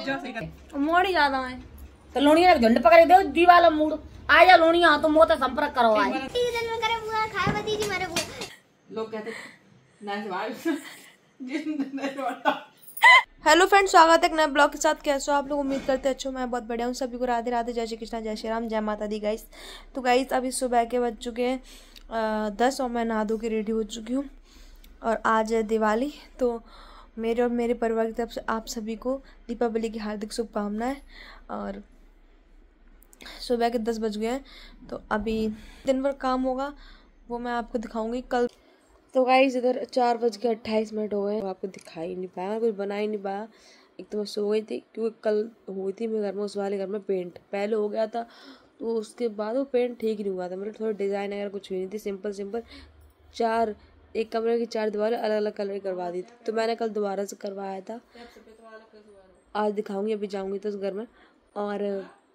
मोड़ी ज्यादा है तो लोनिया झंड पकड़े दो दीवाला मूड आ जा लोनिया तो मोते संपर्क करो आए दिन में करे बुआ खाए बती जी मारे बुआ लोग कहते नाइस वाइफ। हेलो फ्रेंड्स, स्वागत है एक नए ब्लॉग के साथ। कैसे हो आप लोग? उम्मीद करते हैं अच्छे हो। मैं बहुत बढ़िया हूँ। सभी को राधे राधे, जय श्री कृष्णा, जय श्री राम, जय माता दी गाइस। तो गाइस अभी सुबह के बज चुके हैं 10 और मैं नहा धो के रेडी हो चुकी हूँ और आज है दिवाली। तो मेरे और मेरे परिवार की तरफ से आप सभी को दीपावली की हार्दिक शुभकामनाएं। और सुबह के 10 बज गए हैं तो अभी दिन भर काम होगा वो मैं आपको दिखाऊंगी कल। तो गाइस इधर 4:28 हो गए, आपको दिखाई नहीं पाया, कुछ बना ही नहीं पाया। एक तो मैं सो गई थी क्योंकि कल हुई थी मेरे घर में, उस वाले घर में पेंट पहले हो गया था तो उसके बाद वो पेंट ठीक नहीं हुआ था। मतलब थोड़ा डिज़ाइन वगैरह कुछ हुई नहीं थी, सिंपल एक कमरे की 4 दीवारें अलग अलग कलर की करवा दी थी। तो मैंने कल दोबारा से करवाया था, आज दिखाऊंगी। अभी जाऊंगी तो उस घर में और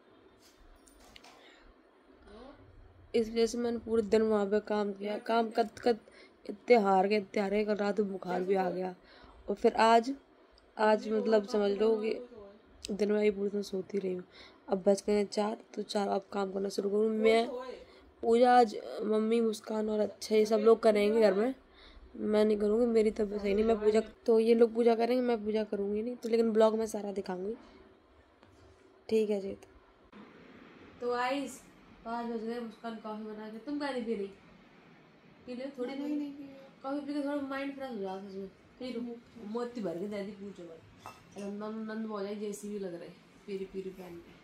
इस वजह से मैंने पूरे दिन वहाँ पे काम किया। काम कद इतने हार गए कल रात में बुखार भी आ गया। और फिर आज मतलब समझ लो कि दिन में ही पूरी दिन सोती रही हूँ। अब बज गए 4 तो 4 अब काम करना शुरू करूँ मैं। पूजा आज मम्मी, मुस्कान और अच्छे सब लोग करेंगे घर में, मैं नहीं करूँगी, मेरी तबीयत सही नहीं। मैं पूजा तो ये लोग पूजा करेंगे, मैं पूजा करूँगी नहीं तो, लेकिन ब्लॉग में सारा दिखाऊँगी। ठीक है जी। तो आइस 5 बज गए, मुस्कान कॉफ़ी बना के, तुम क्या नहीं पी रही? पी लो थोड़ी, नहीं कॉफी पी के थोड़ा माइंड फ्रेश हो जाता है। फिर मोती भर के दादी पूछो भाई नंद हो जाए जैसी भी लग रही पीरी पहन के।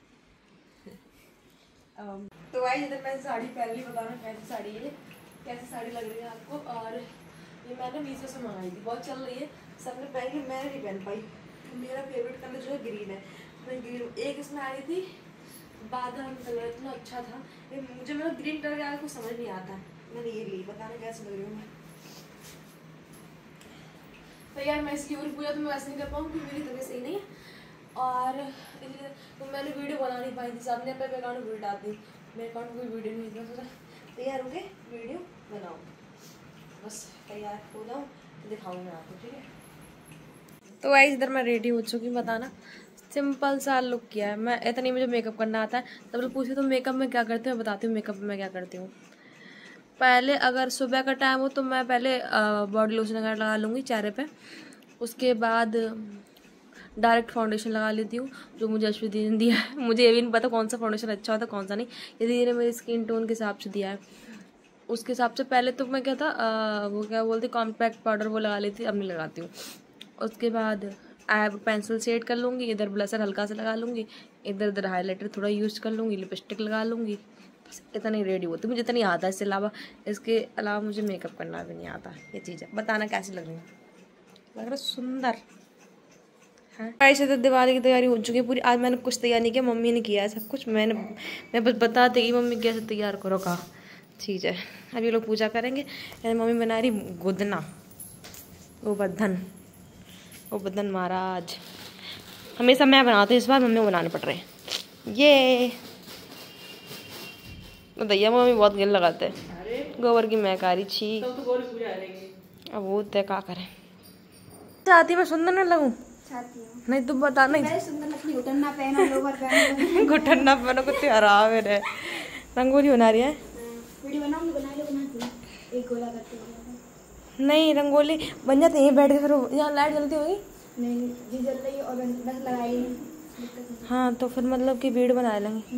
तो भाई इधर मैं साड़ी पहन ली, बताना कैसी साड़ी है, कैसी साड़ी लग रही है आपको। और ये मैंने मीशो से मंगाई थी, बहुत चल रही है, सबने पहन ली, मैं नहीं पहन पाई। मेरा फेवरेट कलर जो है ग्रीन है, मैं ग्रीन एक इसमें आई थी बादाम कलर, इतना अच्छा था। मुझे मेरा ग्रीन कलर का कुछ समझ नहीं आता, मैंने ये ली, बताना कैसे लग रही हूँ मैं। तो यार मैं इसकी और पूजा तो मैं वैसे नहीं कर पाऊँ क्योंकि मेरी तबीयत सही नहीं है। और तो मैंने वीडियो बना नहीं पाई थी, सामने अपने अकाउंट में वीडियो डालती, मेरे अकाउंट में कोई वीडियो नहीं था। सोचा तैयार हो गए वीडियो बनाऊँ, बस तैयार हो जाऊँ दिखाऊँ मैं आपको, ठीक है। तो गाइस इधर मैं रेडी हो चुकी हूँ, बताना सिंपल सा लुक किया है मैं, इतना नहीं मुझे मेकअप करना आता है। सब लोग पूछते तो मेकअप में क्या करते हैं, बताती हूँ मेकअप में क्या करती हूँ। पहले अगर सुबह का टाइम हो तो मैं पहले बॉडी लोशन वगैरह लगा लूँगी चेहरे पे, उसके बाद डायरेक्ट फाउंडेशन लगा लेती हूँ जो मुझे अश्विनी दीदी ने दिया है। मुझे ये भी नहीं पता कौन सा फाउंडेशन अच्छा होता है कौन सा नहीं, ये दीदी ने मेरी स्किन टोन के हिसाब से दिया है, उसके हिसाब से। पहले तो मैं क्या था वो क्या बोलती कॉम्पैक्ट पाउडर वो लगा लेती, अब नहीं लगाती हूँ। उसके बाद आई पेंसिल शेड कर लूँगी, इधर ब्लशर हल्का सा लगा लूँगी, इधर हाईलाइटर थोड़ा यूज़ कर लूँगी, लिपस्टिक लगा लूँगी, बस इतना ही रेडी होती। मुझे इतना नहीं आता, इसके अलावा मुझे मेकअप करना भी नहीं आता। ये चीज़ है, बताना कैसी लग रही है, लग रहा सुंदर है। ऐसे तो दिवाली की तैयारी हो चुकी है पूरी। आज मैंने कुछ तैयार नहीं किया, मम्मी ने किया है सब कुछ, मैं बस बताते कि मम्मी कैसे तैयार करो का चीज़ है। अभी लोग पूजा करेंगे, मम्मी बना रही गोदना, गोवर्धन महाराज। हमेशा मैं बनाती हूँ, इस बार मम्मी को बनाने पड़ रहे हैं। ये तो दैया मम्मी बहुत गिल लगाते हैं, गोबर की महकारी छी। अब वो तय क्या करें, चाहती मैं सुंदर न लगूं? नहीं तुम बता, नहीं घुटन ना पहनो, कुछ आराम है। रंगोली बना रही है, नहीं रंगोली बन जाती है बैठ के, फिर यहाँ लाइट जलती होगी नहीं जी जल रही और बस लगाई। हाँ तो फिर मतलब कि भीड़ बना लेंगे।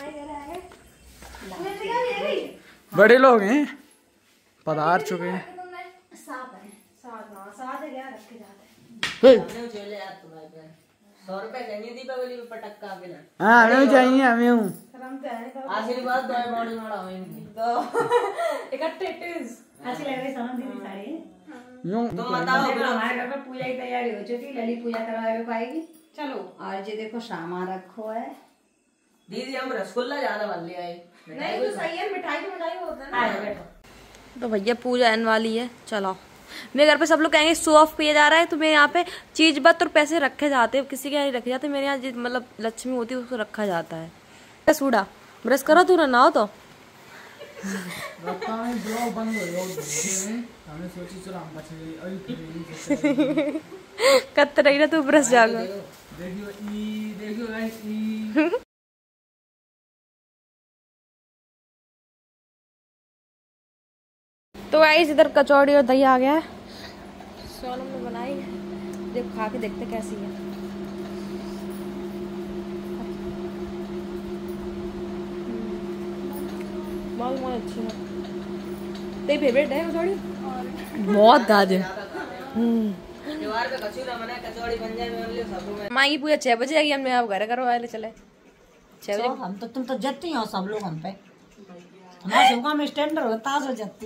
बड़े लोग हैं, पधार चुके हैं। दीपावली में पटक्का के ना, हाँ हमें चाहिए, हमें हूँ आशीर्वाद दो बॉडी मारा इकट्ठे अच्छी लग रही सोनम दीदी साड़ी। तो बताओ हमारे घर में पूजा की तैयारी हो चुकी, ललित पूजा करवाए पाएगी। चलो आज ये देखो सामान रखो है दीदी, हम रसगुल्ला ज्यादा बन ले आए। नहीं तो सही है, मिठाई तो मिठाई होता है ना। बैठो तो भैया पूजा आने वाली है, चलो। मेरे घर पे सब लोग कहेंगे शो ऑफ किया जा रहा है, तो मेरे यहाँ पे चीज बत और पैसे रखे जाते हैं, किसी के यहाँ नहीं रखे जाते। मेरे यहाँ मतलब लक्ष्मी होती है उसको रखा जाता है। सूडा ब्रश करो तू ना हो तो कत रही ना तू ब्रश जाकर। तो गाइस इधर कचौड़ी और दही आ गया है, सोनम ने बनाई है। देख खा के देखते कैसी है। बहुत अच्छी है। तेरी फेवरेट है कचौड़ी? बहुत दाद है। माँ की पूजा 6 बजे आएगी, हमने आप घर करवा ले चले 6 बजे। हम तो तुम तो जत्ती हो सब लोग हम पे, हमारे शिवका में स्टैंडर्ड होता है जत्ती।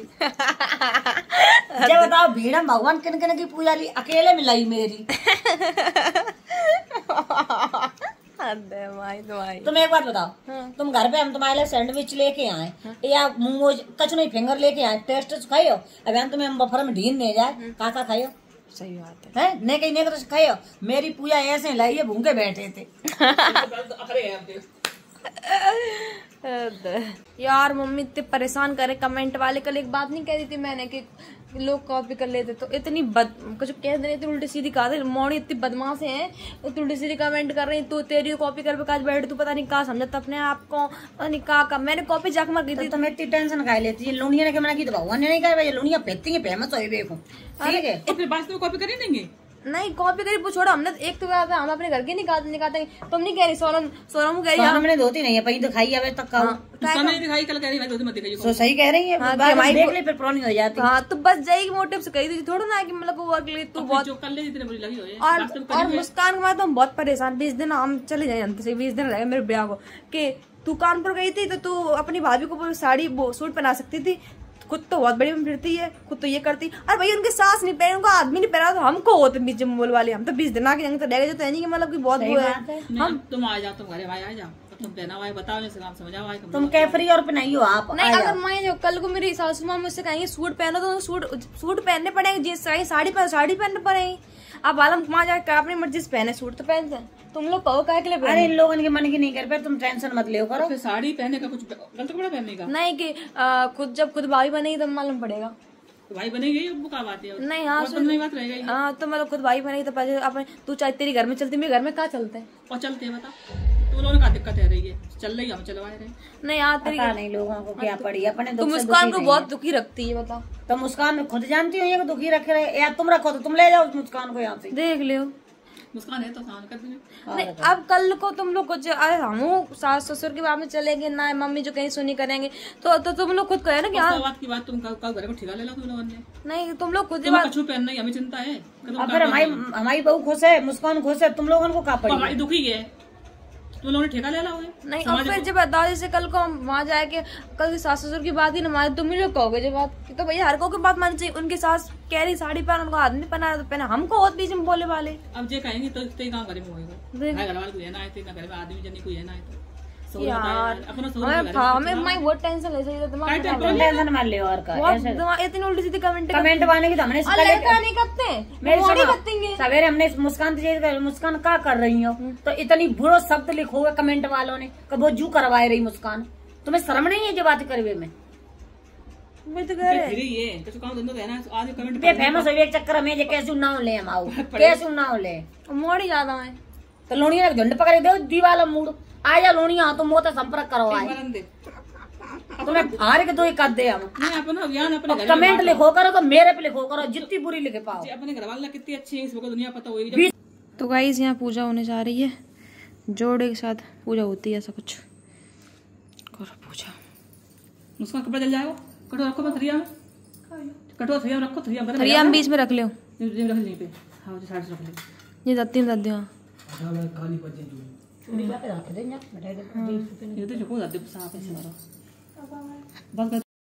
जब बताओ भीड़ में भगवान किन किन की पूजा ली, अकेले में लाई मेरी। तुम एक बात बताओ, तुम घर पे हम तुम्हारे लिए सैंडविच लेके आए या मोमोज कचौड़ी फिंगर लेके आए, टेस्ट खाइयो। अब हम तुम्हें बफर में ढीन नहीं जाए, काका खाइयो। सही बात है नहीं कहीं नहीं तो खाइयो। मेरी पूजा ऐसे लाई भूखे बैठे थे। यार मम्मी इतने परेशान करे कमेंट वाले। कल एक बात नहीं कह रही थी मैंने कि लोग कॉपी कर लेते, तो इतनी कुछ कह रहे थे उल्टी सीधी कहा थे। मोड़ी इतनी बदमाश है, उल्टी सीधी कमेंट कर रही, तू तेरी कॉपी कर काज बैठ, तू पता नहीं कहा समझता अपने आप को, पता नहीं कहा। मैंने कॉपी जाक मार दी थी। तुम इतनी टेंशन खाई लेती है। लुनिया ने मना की तो भगवान ने नहीं कहा, लुनिया फेंकती है फेमस हो देखो। ठीक है फिर बाद में कॉपी कर देंगे। नहीं कॉपी करी छोड़ो, हमने एक तो बात है, हम अपने घर के निकालते। तुम नहीं कह रही सोनम कह रही हमने धोती नहीं है, पही तो खाई अब तक दिखाई कल कह रही धोती मत दिखाइए। तो सही कह रही है, देख ले फिर पुरानी हो जाती। हाँ तो बस जाएगी मोटिव से कही थी, थोड़ा ना कि मतलब वर्क ले तू बहुत कर ले जितने बुरी लगी हो। और मुस्कान के बाद तो हम बहुत परेशान। 20 दिन हम चले जाए, 20 दिन रहे मेरे ब्याह को कि तू कानपुर गई थी तो तू अपनी भाभी को साड़ी सूट पहना सकती थी, खुद तो बहुत बड़ी में फिरती है, खुद तो ये करती। और भाई उनके सास नहीं पहने, उनका आदमी नहीं पहना, तो हमको होते बीच में बोल वाले। हम तो 20 दिन आके तो रह गए, नहीं मतलब कि बहुत बुरा है। हम तुम आ जाओ, तुम घरे भाई आ जाओ, तुम पहना हुआ है बताओ, समझाओ भाई तुम कैफरी और पहनाइयो आप। नहीं अगर मैं जो कल को मेरी सासू माँ मुझसे कहेंगे सूट पहनो तो सूट पहनने पड़ेंगे, जींस साड़ी पहनने पड़ेंगे। अब आलम वहाँ जाकर अपनी मर्जी से पहने, सूट तो पहनते हैं। तुम लोग कहो कहे के लिए? अरे इन लोगों के मन की नहीं कर पाए, तुम टेंशन मत ले करो। फिर साड़ी पहनने का कुछ गलत कपड़ा पहनने का नहीं कि खुद जब खुद भाई बनेगी तब मालूम पड़ेगा। तो भाई बनेगी अब क्या बात है? नहीं हाँ सुन बात रहेगी। हाँ तो मतलब खुद भाई बनेगी तो पहले अपने तू चाहे तेरी घर में चलती, मेरे घर में कहाँ चलते हैं और चलते हैं बता। तुम लोगों ने क्या दिक्कत है रही है? चल रही हम चलवाए रहे। नहीं हाँ तेरी नहीं लोगों को क्या पड़ी अपने। तुम मुस्कान को बहुत दुखी रखती है बता। तो मुस्कान खुद जानती हो ये दुखी रख रहे, या तुम रखो तो तुम ले जाओ मुस्कान को यहाँ से। देख लियो मुस्कान है तो सहन कर देंगे। नहीं अब कल को तुम लोग कुछ हम सास ससुर के बाद में चलेंगे ना, मम्मी जो कहीं सुनी करेंगे तो तुम लोग खुद कहे ना कि हाँ बात की बात तुम घर को ठिका ले लो तुम लोगों ने। नहीं तुम लोग खुद कछु पहनना ही हमें चिंता है। फिर हमारी बहू खुश है, मुस्कान खुश है, तुम लोगों को क्या पड़ी? हमारी दुखी है, तुम लोगों ने ठेका ले ला नहीं। और फिर जब बताओ जैसे कल को हम वहाँ जाके कल सास ससुर की बात ही ना माने, तुम ही लोग कहोगे जो बात, तो भैया हर को की बात माननी चाहिए। उनकी सास कह रही साड़ी पहना, उनको आदमी पहना तो पहना, हमको बहुत बीच में बोले वाले। अब जे कहेंगे तो काम करे घर वाले कोई है ना है, घर में आदमी जनी कोई है ना है यार हमें बहुत टेंशन ले सही टेंशन मान ले और का इतनी उल्टी सीधी कमेंट वाने की तो हमने नहीं करते। सवेरे हमने मुस्कान का कर रही हो तो इतनी बुरा शब्द लिखोगे कमेंट वालों ने कि वो जू करवाए रही मुस्कान। तुम्हें शर्म नहीं है जो बात करवे में? फेमस हो चक्कर में कैसे नाव ले हम आओ, कैसे नाव ले मोड़ी ज्यादा है तो लोनिया झंड पकड़े दो दीवाला मूड आ जा लोनिया तो मोता संपर्क करवाए तुम्हें हार के दो ही कर दे हम। कमेंट लिखो करो तो मेरे पे लिखो करो, जितनी बुरी लिखे पाओ। अपने घर वाले कितनी अच्छी है इसको दुनिया पता होगी। तो गाइस यहाँ पूजा होने जा रही है, जोड़े के साथ पूजा होती है, ऐसा कुछ करो पूजा। उसका कपड़ा जल जाएगा, कटोरा रखो थरिया में, कटोरा थरिया में रखो, थरिया में बीच में रख लो, ये दत्ती दे दो। ये तो जो दे साफ ऐसे मारो बस।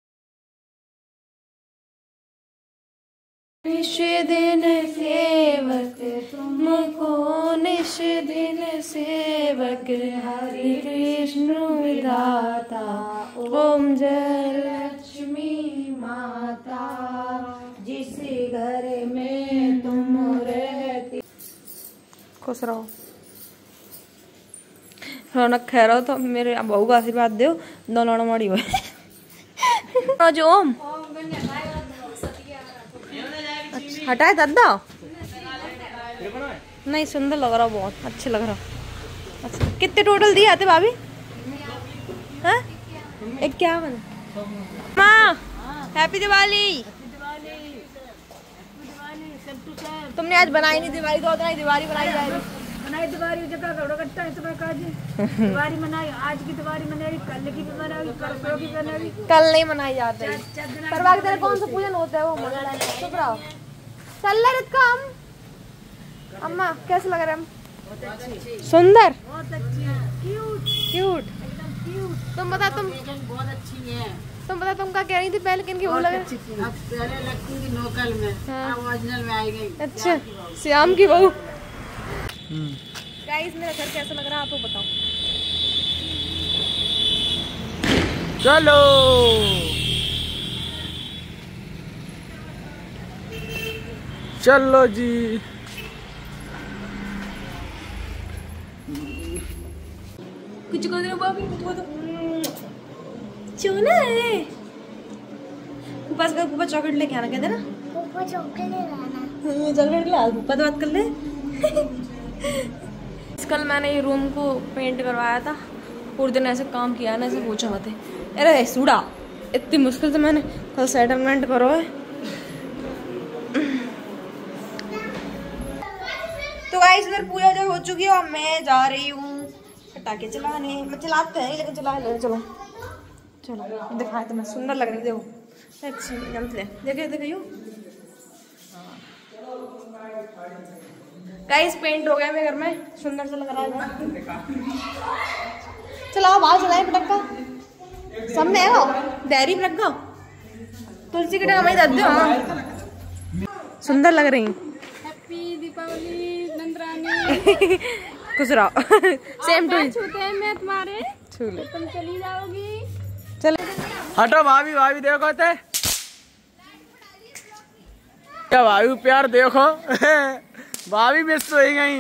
निश दिन सेवक तुमको, निश दिन सेवक हरि कृष्ण विधाता, ओम जय लक्ष्मी माता, जिस घर में तुम रहती। खुश रहो, रौनक खैर हो। तो मेरे बहू का आशीर्वाद दो, दोनों मड़ी हो जो ओम हटाए दादा नहीं सुंदर लग रहा, बहुत अच्छे लग रहा। अच्छा कितने टोटल दिए आते भाभी? हाँ 51। माँ हैप्पी दिवाली। तुमने आज बनाई नहीं दिवाली, तो उतना ही दिवाली बनाई जा रही। बनाई दिवाली जगह करो कट्टा है तुम्हें काज दिवाली मनाई, आज की दिवाली मनाई, कल की भी मनाई, परसों की मनाई। कल नहीं मनाई जाती। परवा के दिन कौन सा पूजन होता है वो मना। चुप रहो। चल ले रित काम। अम्मा कैसे लग रहे हम? सुंदर, बहुत अच्छी है, क्यूट क्यूट। एकदम क्यूट। तुम बता, तुम बहुत अच्छी है। तुम बता तुम क्या कह रही थी पहले, किनकी वो लग रही? अब पहले लगती थी लोकल में, अब ओरिजिनल में आई गई। अच्छा श्याम की बहू। गाइस मेरा घर कैसा लग रहा है आपको बताओ। चलो चलो जी। कुछ को दे बाबी, कुछ को दो। चूना है। पापा का पापा चॉकलेट लेके आना कहते ना। पापा चॉकलेट ले आना। चॉकलेट ला, पापा से बात कर ले। कल मैंने ये रूम को पेंट करवाया था, पूरे दिन ऐसे काम किया ना, ऐसे पूछो मत। अरे सूड़ा इतनी मुश्किल से मैंने कल सेटलमेंट करो है। तो गाइस इधर पूजा जब हो चुकी है और मैं जा रही हूँ पटाखे चलाने। मैं चलाते हैं लेकिन चला ले। चलो चलो दिखाए तो मैं सुंदर लग रही। देखो अच्छी जमते देखे देखियो। गाइस पेंट हो गया मेरे घर में, सुंदर सा लग रहा है। चलाओ बाहर चलाए पटक्का सब में है डेयरी पटक्का तुलसी के टाइम दे दो। सुंदर लग रही। हैप्पी दीपावली नंदरानी। खुश रहो। सेम टू छूते हैं मैं तुम्हारे, छू ले। तुम चली जाओगी। चल हटो भाभी, भाभी देखो ते क्या भाभी प्यार देखो। भाभी मिस हो गई।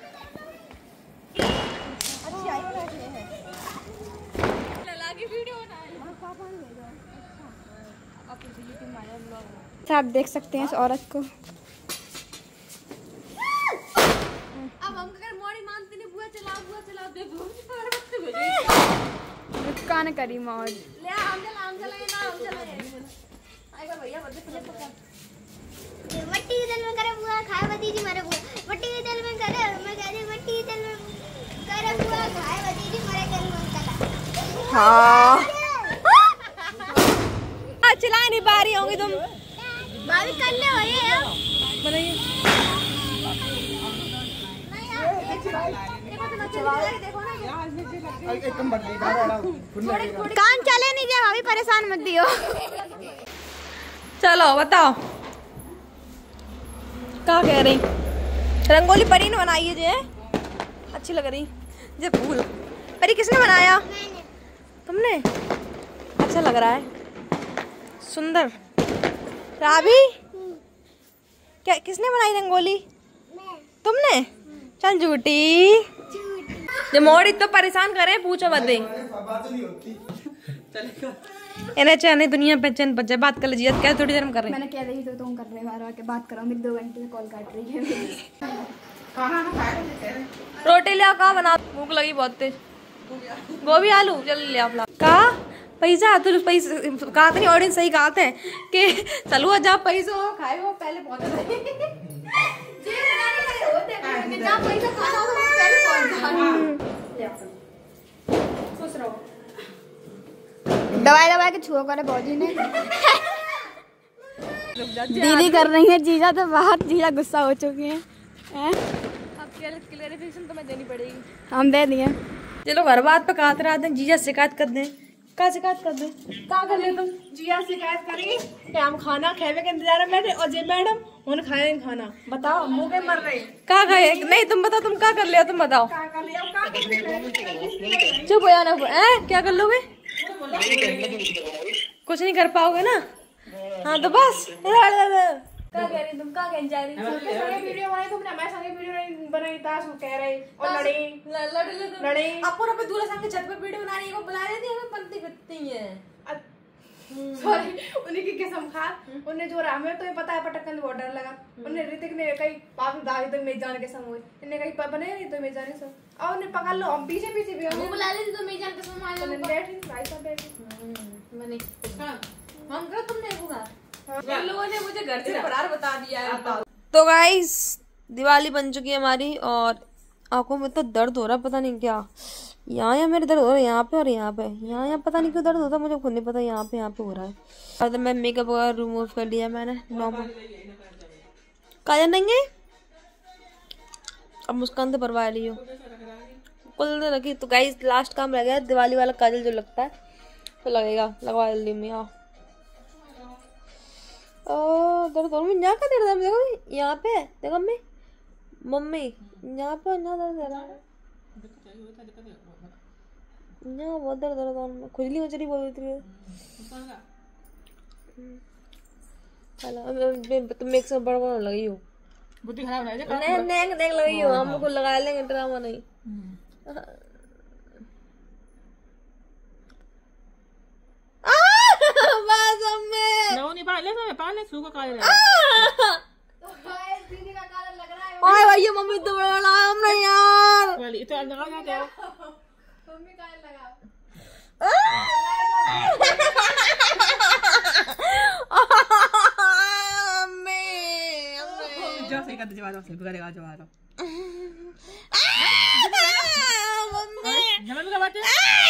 आप देख सकते हैं इस औरत को। अब हम अगर मोड़ी मानते नहीं बुआ चलाओ दे मुस्कान करी मौज। ले हम चलाए ना हम चलाए। आएगा भैया मट्टी के तेल में करे बुआ खाए भतीजी मारे बुआ। मट्टी के तेल में करे मैं कह रही मट्टी के तेल में करे बुआ खाए भतीजी मारे तेल में करा। हाँ चला नहीं पा रही होंगी तुम। भाभी कर ले हो ये बताइए। काम चले नहीं दे भाभी, परेशान मत दियो। चलो बताओ क्या कह रही? रंगोली परी ने बनाई है जे, अच्छी लग रही जे फूल। परी किसने बनाया? तुमने? अच्छा लग रहा है, सुंदर। राभी क्या किसने बनाई रंगोली? तुमने? चल झूठी। जब मोड़ी तो परेशान करे पूछो मत दे। इन्हें चाहे दुनिया पे चैन बच्चे बात कर लीजिए। क्या थोड़ी देर में कर रहे हैं? मैंने कह रही तो तुम कर रहे हो, बार-बार के बात करो। मेरी 2 घंटे से कॉल काट रही है। रोटी ले आओ। कहाँ बना? भूख लगी बहुत तेज। गोभी आलू जल्दी ले आओ। कहा पैसा तो पैसा कहा नहीं, ऑडियंस सही कहा थे कि चलो जब पैसा हो खाए वो पहले पहुंचे। दवाई दवाई के छुआ करे बॉडी ने। दीदी कर रही है, जीजा तो बाहर, जीजा गुस्सा हो चुकी हैं। अब क्लैरिफिकेशन तो मैं देनी पड़ेगी। हम दे दिए। चलो हर बात पे कहते रहते हैं जीजा शिकायत कर दें। क्या शिकायत कर दें? क्या कर ले तुम? जिया शिकायत करी कि हम खाना खाने के इंतजार में बैठे और जे मैडम उन्हें खाए नहीं खाना। बताओ मुँह के मर रहे। क्या खाए? नहीं तुम बताओ, तुम क्या कर लिया? तुम बताओ। क्या कर लिया? क्या कर लिया? चुप हो जाना। क्या कर लोगे? कुछ नहीं कर पाओगे ना। हाँ तो बस क्या कह रही तुम? क्या कहने जा रही? सबके संगे वीडियो बनाई तुमने, हमारे संगे वीडियो नहीं बनाई। ताश कह रही और लड़ी अपन अपने दूल्हा संग के छत पे वीडियो बनाने को बुला रही थी, हमें पंक्ति कितनी है। सॉरी उन्हीं की कसम खा उन्हें जो रहा तो पता है पटकन बहुत डर लगा उन्हें ऋतिक ने कहीं पाप दादी तो मेज जाने के समय इन्हें कहीं बने नहीं तो मेज जाने से और उन्हें पकड़ लो हम पीछे पीछे भी हम बुला ले तो मेज जाने के समय आ जाओ बैठ भाई साहब बैठ मैंने हम कहा तुमने एक बार इन लोगों ने मुझे घर से फरार बता दिया है। तो गाइस दिवाली बन चुकी है हमारी और आंखों में तो दर्द हो रहा पता नहीं क्या यहाँ मेरे दर्द हो रहा है यहाँ पे और यहाँ पे यहाँ पता नहीं क्यों दर्द होता मुझे खुद नहीं पता यहाँ पे हो रहा है। और तो मैं मेकअप वगैरह रिमूव कर लिया मैंने नॉर्मल काजल नहीं है अब मुस्कान तो भरवा ली हो कुल रखी। तो गाइस लास्ट काम रह गया दिवाली वाला काजल जो लगता है तो लगेगा लगवा जल्दी में। आओ दर्द हो यहाँ का दर्द है देखो यहाँ पे देखो मम्मी यहाँ पे यहाँ दर्द है यहाँ बहुत दर्द है खुजली मचली बहुत रही है तुम एक से बड़ा बड़ा लगी हो बुद्धि खराब नहीं देख लगी हो हम लोग लगा लेंगे ड्रामा नहीं। पाले सूखा काले ओए भैया मम्मी तो बड़ा लगा हमने यार वाली तो लगा जाते हो मम्मी काले लगा जो सही कर दे जवाब से करेगा जवाब मम्मी जवाब का बात है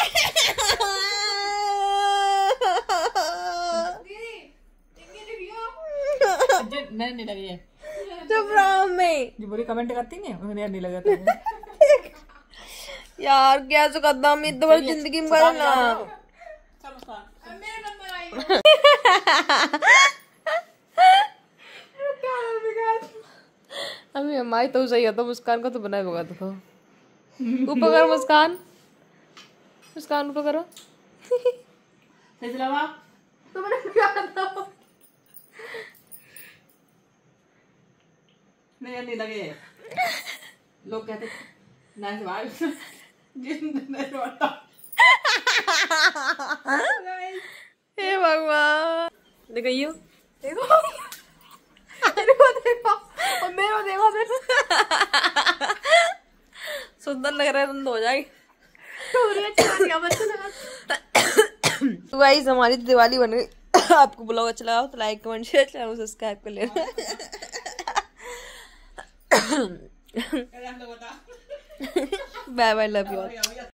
मैंने नहीं लगी है चुप रहो मैं जो बुरी कमेंट करती है उन्हें नहीं लगा यार क्या करता मैं इतनी बड़ी जिंदगी में करना अभी हमारी तो सही होता मुस्कान का तो बनाए होगा देखो ऊपर करो मुस्कान मुस्कान ऊपर करो सही चलावा तो मैंने क्या बताओ नहीं लगे लोग कहते नाइस वाइफ हे भगवान देखियो देखो मेरे को देखो और मेरे को देखो सुंदर लग रहा है तुम हो जाएगी तो गाइस हमारी दिवाली बन गई। आपको ब्लॉग अच्छा लगा तो लाइक कमेंट शेयर चैनल को सब्सक्राइब कर लेना। Bye bye love you.